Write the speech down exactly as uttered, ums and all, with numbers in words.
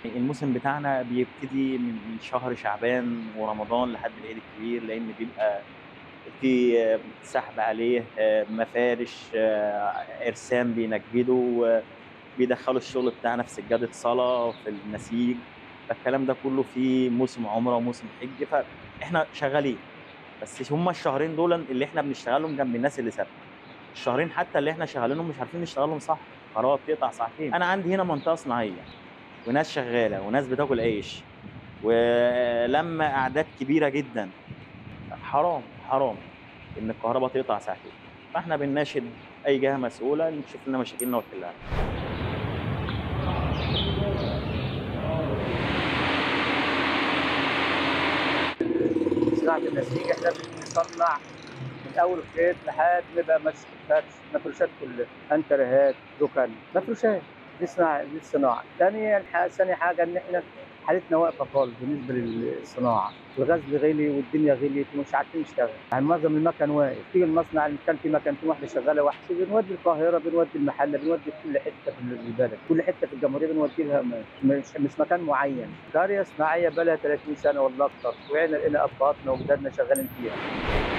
الموسم بتاعنا بيبتدي من شهر شعبان ورمضان لحد العيد الكبير، لإن بيبقى في سحب عليه، آآ مفارش، آآ عرسان بينجدوا، بيدخّلوا الشغل بتاعنا في سجادة صلاة، في النسيج، فالكلام ده كله في موسم عُمرة وموسم حِج، فإحنا شغالين، بس هُم الشهرين دُولًا اللي إحنا بنشتغلهم جنب الناس اللي سافرة. الشهرين حتى اللي إحنا شغالينهم مش عارفين نشتغلهم صح، الكهربا بتقطع ساعتين. أنا عندي هنا منطقة صناعية وناس شغالة وناس بتاكل عيش، ولمّة أعداد كبيرة جدًا، حرام، حرام إن الكهربا تقطع ساعتين، فإحنا بنناشد أي جهة مسؤولة إن تشوف لنا مشاكلنا وتحلها لنا. صناعة النسيج إحنا بنصنّع من أول الخيط لحد ما يبقى مس فرش، مفروشات كلّها، أنتريهات، رُكَن، مفروشات، دي صناعة دي الصناعة. تانيًا ح ثاني حاجة إن إحنا حالتنا واقفة خالص بالنسبة للصناعة، الغزل غِلي والدنيا غِليت ومش عارفين نشتغل، يعني معظم المَكَن واقف، تيجي المصنع اللي كان فيه مكنتين واحدة شغّالة وحش بنودّي القاهرة، بنودّي المحلة، بنودّي في كل حتة في ال البلد، كل حتة في الجمهورية بنودّي لها م مش مش مكان معيّن. قرية صناعية بقى لها تلاتين سنة والّا أكتر، وقعنا لقينا أبهاتنا وجدادنا شغالين فيها.